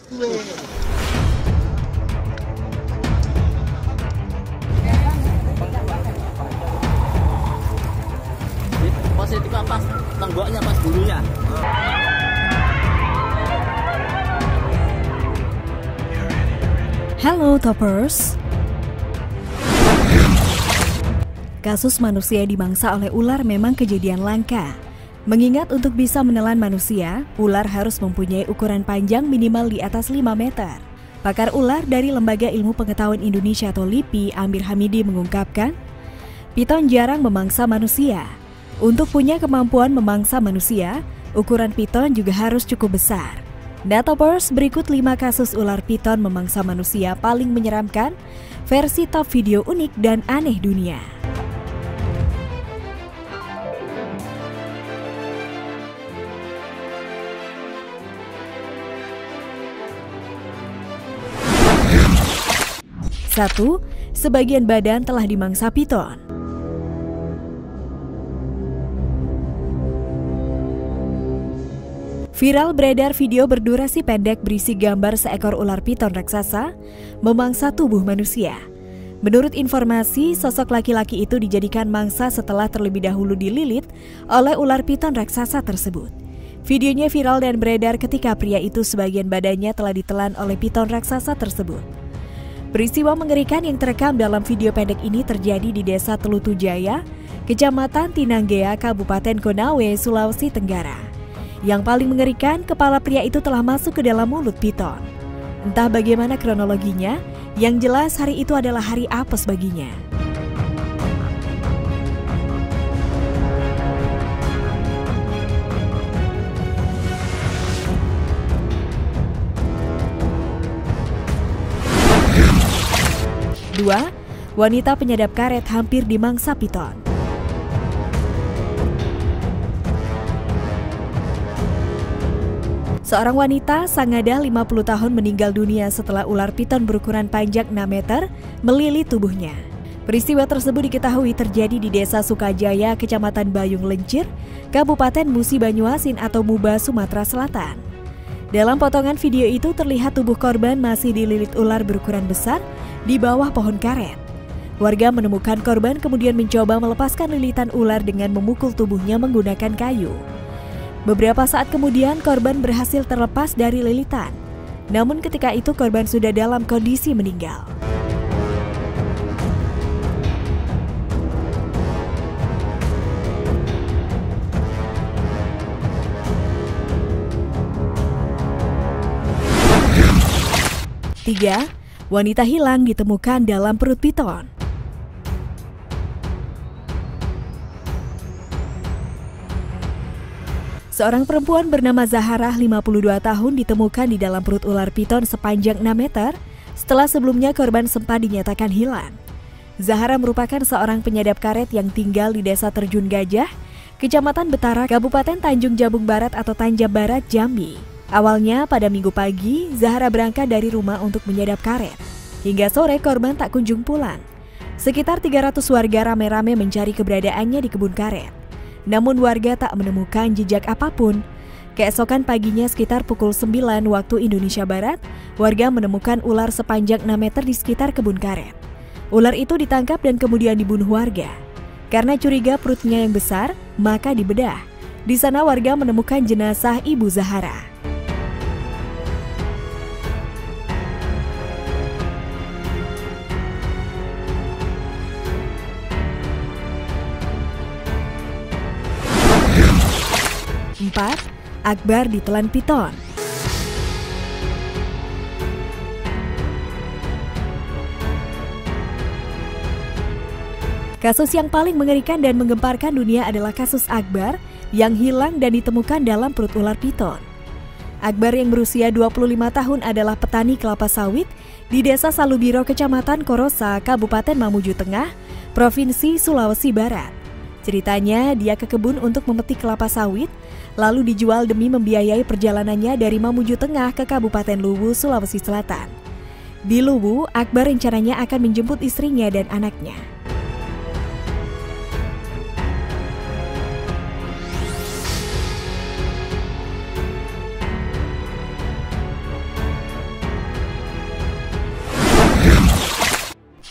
Positifnya pas tenggoknya, pas bulunya. Halo Toppers. Kasus manusia dimangsa oleh ular memang kejadian langka. Mengingat untuk bisa menelan manusia, ular harus mempunyai ukuran panjang minimal di atas 5 meter. Pakar ular dari Lembaga Ilmu Pengetahuan Indonesia atau LIPI, Amir Hamidi mengungkapkan, piton jarang memangsa manusia. Untuk punya kemampuan memangsa manusia, ukuran piton juga harus cukup besar. Nah Toppers, berikut 5 kasus ular piton memangsa manusia paling menyeramkan, versi top video unik dan aneh dunia. Satu, sebagian badan telah dimangsa piton. Viral beredar video berdurasi pendek berisi gambar seekor ular piton raksasa memangsa tubuh manusia. Menurut informasi, sosok laki-laki itu dijadikan mangsa setelah terlebih dahulu dililit oleh ular piton raksasa tersebut. Videonya viral dan beredar ketika pria itu sebagian badannya telah ditelan oleh piton raksasa tersebut. Peristiwa mengerikan yang terekam dalam video pendek ini terjadi di Desa Telutu Jaya, Kecamatan Tinanggea, Kabupaten Konawe, Sulawesi Tenggara. Yang paling mengerikan, kepala pria itu telah masuk ke dalam mulut piton. Entah bagaimana kronologinya, yang jelas hari itu adalah hari apes baginya. Dua, wanita penyadap karet hampir dimangsa piton. Seorang wanita Sangada 50 tahun meninggal dunia setelah ular piton berukuran panjang 6 meter melilit tubuhnya. Peristiwa tersebut diketahui terjadi di Desa Sukajaya, Kecamatan Bayung Lencir, Kabupaten Musi Banyuasin atau Muba, Sumatera Selatan. Dalam potongan video itu terlihat tubuh korban masih dililit ular berukuran besar di bawah pohon karet. Warga menemukan korban kemudian mencoba melepaskan lilitan ular dengan memukul tubuhnya menggunakan kayu. Beberapa saat kemudian korban berhasil terlepas dari lilitan. Namun ketika itu korban sudah dalam kondisi meninggal. Tiga, wanita hilang ditemukan dalam perut piton. Seorang perempuan bernama Zaharah 52 tahun ditemukan di dalam perut ular piton sepanjang 6 meter setelah sebelumnya korban sempat dinyatakan hilang. Zaharah merupakan seorang penyadap karet yang tinggal di Desa Terjun Gajah, Kecamatan Betara, Kabupaten Tanjung Jabung Barat atau Tanjab Barat, Jambi. Awalnya pada Minggu pagi, Zaharah berangkat dari rumah untuk menyadap karet. Hingga sore korban tak kunjung pulang. Sekitar 300 warga rame-rame mencari keberadaannya di kebun karet. Namun warga tak menemukan jejak apapun. Keesokan paginya sekitar pukul 9 waktu Indonesia Barat, warga menemukan ular sepanjang 6 meter di sekitar kebun karet. Ular itu ditangkap dan kemudian dibunuh warga. Karena curiga perutnya yang besar, maka dibedah. Di sana warga menemukan jenazah Ibu Zaharah. Empat, Akbar ditelan piton. Kasus yang paling mengerikan dan menggemparkan dunia adalah kasus Akbar yang hilang dan ditemukan dalam perut ular piton. Akbar yang berusia 25 tahun adalah petani kelapa sawit di Desa Salubiro, Kecamatan Korosa, Kabupaten Mamuju Tengah, Provinsi Sulawesi Barat. Ceritanya, dia ke kebun untuk memetik kelapa sawit, lalu dijual demi membiayai perjalanannya dari Mamuju Tengah ke Kabupaten Luwu, Sulawesi Selatan. Di Luwu, Akbar rencananya akan menjemput istrinya dan anaknya.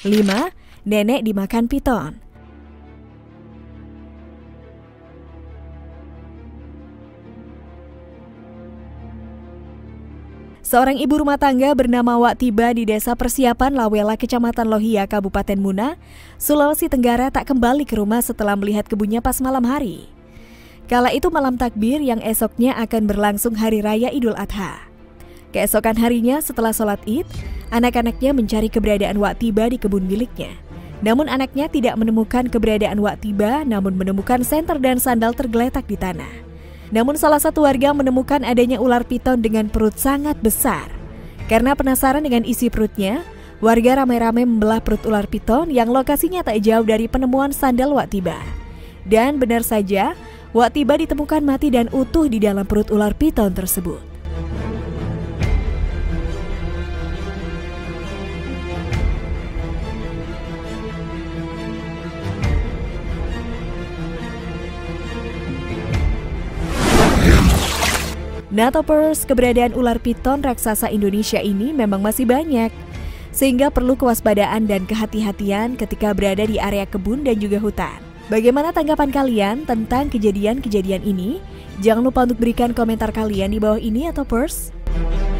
5. Nenek dimakan piton. Seorang ibu rumah tangga bernama Wak Tiba di Desa Persiapan Lawela, Kecamatan Lohia, Kabupaten Muna, Sulawesi Tenggara tak kembali ke rumah setelah melihat kebunnya pas malam hari. Kala itu malam takbir yang esoknya akan berlangsung Hari Raya Idul Adha. Keesokan harinya setelah sholat Id, anak-anaknya mencari keberadaan Wak Tiba di kebun miliknya. Namun anaknya tidak menemukan keberadaan Wak Tiba, namun menemukan senter dan sandal tergeletak di tanah. Namun salah satu warga menemukan adanya ular piton dengan perut sangat besar. Karena penasaran dengan isi perutnya, warga ramai-ramai membelah perut ular piton yang lokasinya tak jauh dari penemuan sandal Wak Tiba. Dan benar saja, Wak Tiba ditemukan mati dan utuh di dalam perut ular piton tersebut. Nah Toppers, keberadaan ular piton raksasa Indonesia ini memang masih banyak, sehingga perlu kewaspadaan dan kehati-hatian ketika berada di area kebun dan juga hutan. Bagaimana tanggapan kalian tentang kejadian-kejadian ini? Jangan lupa untuk berikan komentar kalian di bawah ini ya Toppers.